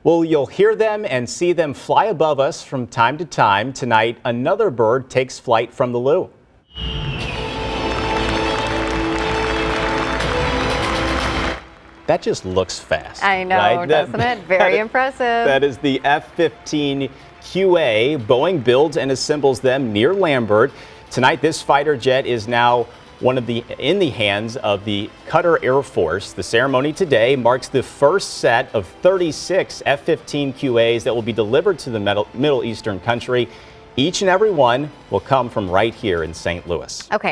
Well, you'll hear them and see them fly above us from time to time. Tonight, another bird takes flight from the Lou. That just looks fast. I know, right? doesn't it? Very impressive. That is the F-15QA. Boeing builds and assembles them near Lambert. Tonight, this fighter jet is now in the hands of the Qatar Air Force. The ceremony today marks the first set of 36 F-15QAs that will be delivered to the Middle Eastern country. Each and every one will come from right here in St. Louis. Okay.